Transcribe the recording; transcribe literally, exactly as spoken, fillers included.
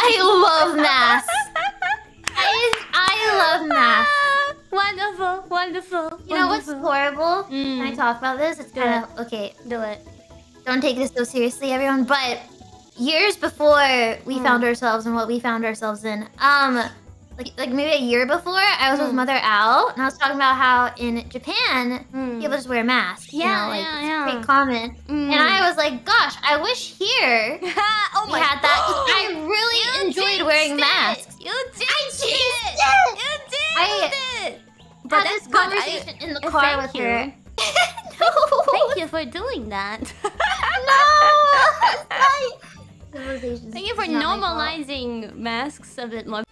I love masks. I, I love masks. Wonderful, wonderful. You know what's wonderful. horrible? Mm. Can I talk about this? It's kind of okay. Do it. Don't take this so seriously, everyone. But years before we Mm. found ourselves in what we found ourselves in, um, like like maybe a year before, I was Mm. with Mother Al, and I was talking about how in Japan Mm. people just wear masks. Yeah, you know, like yeah, it's yeah. pretty common. Mm. And I was like, gosh, I wish here oh we my had that. 'Cause I really You enjoyed wearing jinxed it. masks. You jinxed I it. jinxed it. You jinxed I it. But had that's this good. conversation I, in the uh, car thank with you. her. No. Thank you for doing that. No. It's not- Civilization's Thank you for not my fault. normalizing masks a bit more.